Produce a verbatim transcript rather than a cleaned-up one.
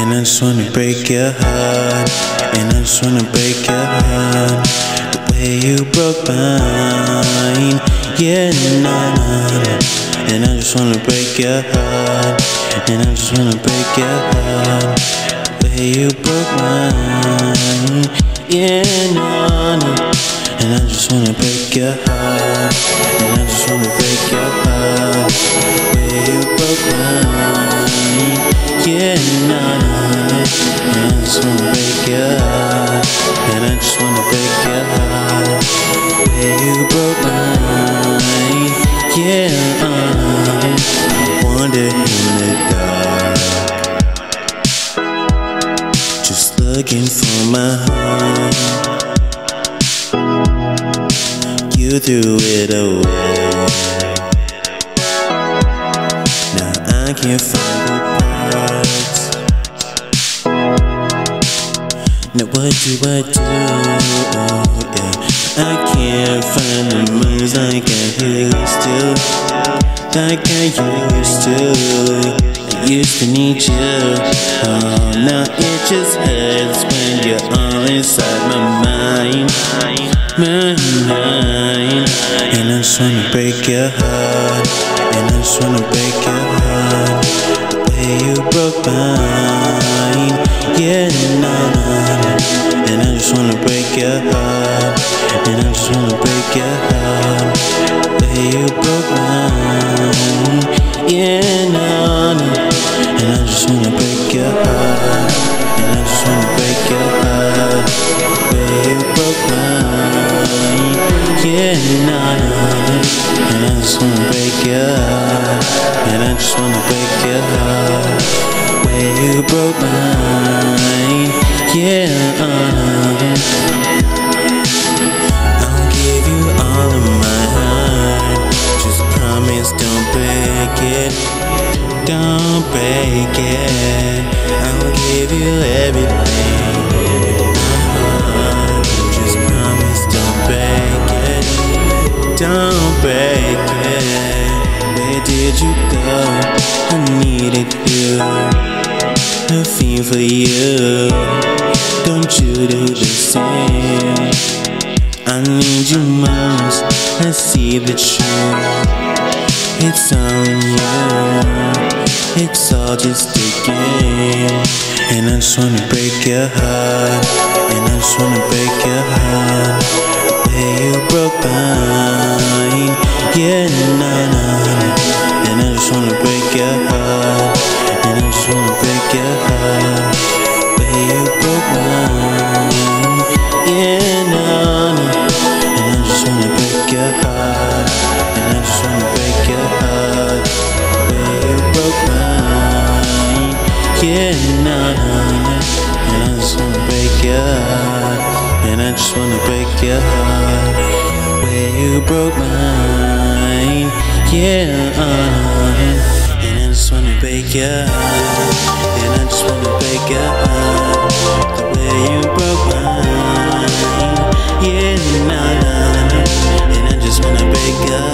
And I just wanna break your heart. And I just wanna break your heart. The way you broke mine. Yeah, nah, nah, nah. And I just wanna break your heart. And I just wanna break your heart. The way you broke mine. Yeah, nah, nah. And I just wanna break your heart. And I just wanna break your heart. The way you broke mine. Yeah, nah, nah. And I just wanna break your heart. And I just wanna break your heart. The way you broke mine. Yeah, uh, I wander in the dark, just looking for my heart. You threw it away. Now I can't find the parts. Now what do I do? Yeah, I can't find the moves like I used to. Like I used to. I used to need you. Oh, now it just hurts when you're all inside my mind. My mind. And I just wanna break your heart. And I just wanna break your heart. The way you broke mine. Yeah, nah, nah, nah. And I just wanna break your heart. And I just wanna break your heart. The way you broke mine. Yeah, nah, nah. And I just wanna break your heart. And I just wanna break your heart. The way you broke mine. Yeah, nah, nah, nah. And I just wanna break your heart. And I just wanna break your heart. The way you broke mine. Yeah, uh, I'll give you all of my heart. Just promise don't break it. Don't break it. I'll give you everything. Uh-huh. Just promise don't break it. Don't break it. Where did you go? I needed you. I feel for you. Don't you do the same? I need you most. I see the truth. It's all in you. It's all just a game. And I just wanna break your heart. And I just wanna break your heart. The way you broke mine. Yeah, nah, nah, nah. And I just wanna break your heart. And I just wanna break your heart. The way you broke mine. Yeah, nah, nah. And I just wanna break your heart. And I just wanna break your heart. The way you broke mine. Yeah, nah, nah, nah. And I just wanna break your heart. And I just wanna break your heart. The way you broke mine. Yeah, uh, and I just wanna break your heart. And I just wanna break your heart. The way you broke mine. Yeah, nah, nah, nah. And I just wanna break your heart.